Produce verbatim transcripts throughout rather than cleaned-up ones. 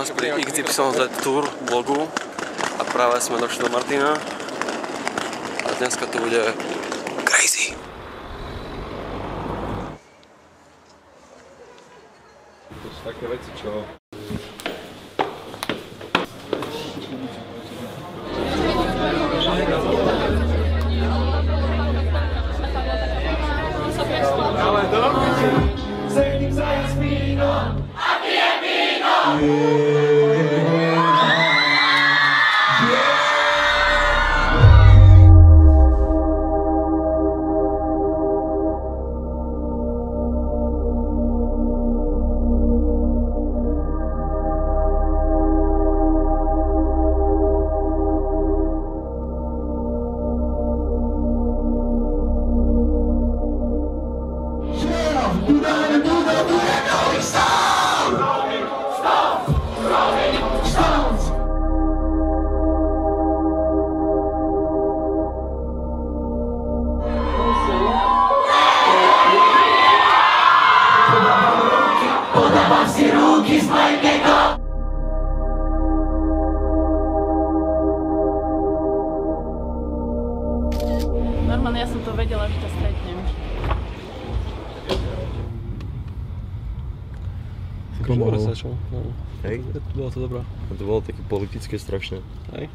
nás pri iks ypsilon zet Tour blogu a práve sme došli do Martina a dneska to bude crazy. To sú také veci, čo... Normálne ja som to vedela, že ťa stretnem. Komoru začal. Hej? Bolo to dobré. To bolo také politické strašné. Hej.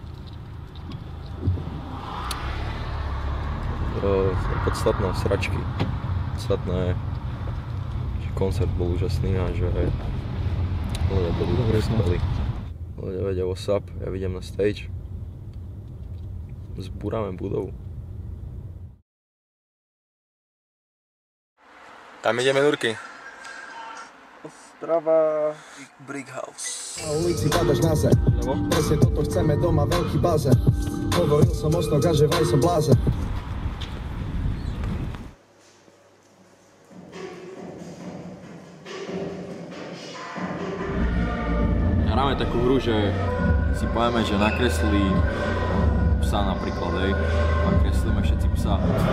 Uh, podstatné sračky. Podstatné, že koncert bol úžasný a že ľudia boli dobre skvelí. Ľudia vedia what's up, ja vidím na stage. Zbúrame budovu. Tam ideme, Nurky. Ostrava Brick House. Na ulici padaš na zem. Presne toto chceme doma, veľký bazén. Hovoril som osnog a že vraj som blázen. Hráme takú hru, že si povieme, že nakreslí psa napríklad, hej. Nakreslíme všetci psa.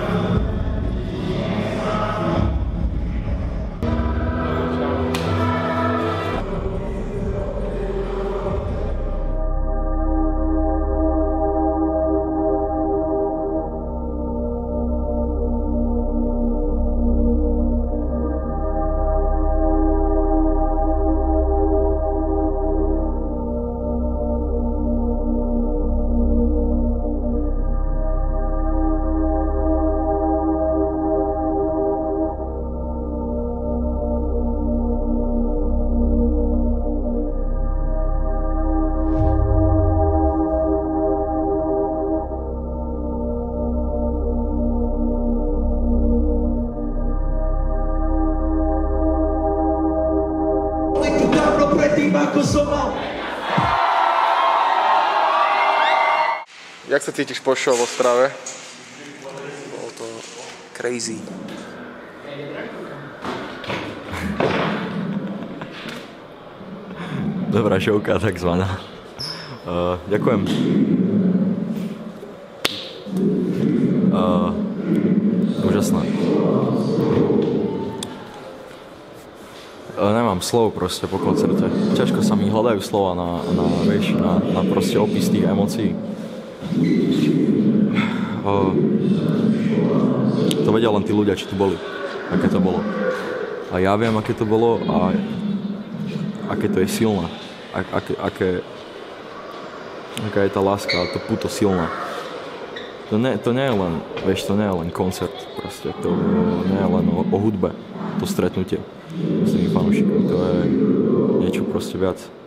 Jak sa cítiš po show v Ostrave? Bolo to crazy. Dobrá šovka, takzvaná. Uh, ďakujem. Uh, úžasné. Uh, nemám slov proste po koncerte. Ťažko sa mi hľadajú slova na, na, vieš, na, na proste opis tých emócií. Uh, to vedia len tí ľudia, čo tu boli. Aké to bolo. A ja viem, aké to bolo a aké to je silné. Aké, aké, aká je tá láska a to puto silná. To nie, to nie je len, vieš, to nie je len koncert, proste, to nie je len o, o hudbe, to stretnutie s tými fanúšikmi, to je niečo proste viac.